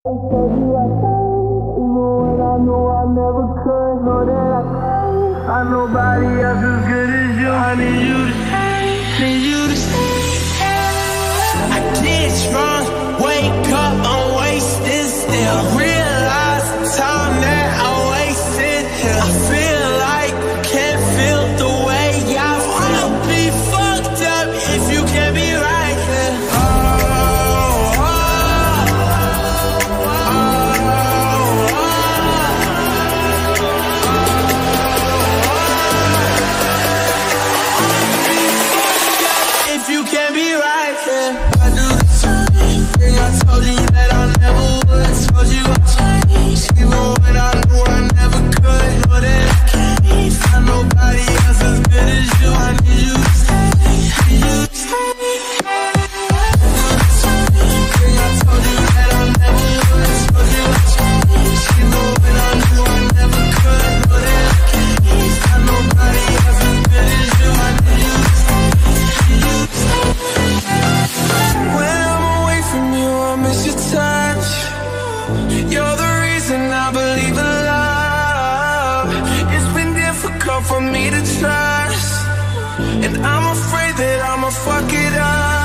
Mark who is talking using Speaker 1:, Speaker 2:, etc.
Speaker 1: Told you I changed, even when I knew I never could. Know that I changed. I'm nobody else as good as you. I need you to stay, need you to stay.
Speaker 2: I get drunk, wake up, I'm wasted still. Realize the time that I wasted here. I feel like I can't feel the way I feel. Be fucked up if you can't be right here. If you can't be right here, I do the same thing. I told you that I never would. Told you I changed, even when I knew I never could. Know that I can't find nobody else as good as you. I need you to stay, need you to stay. I do the same thing. I told you that I never would. Told you I changed, even when I knew I never could. Know that I can't find nobody else as good as you. I need you to stay, need you to stay. When I'm away from you, I miss your touch. You're the reason I believe in love. It's been difficult for me to trust, and I'm afraid that I'ma fuck it up.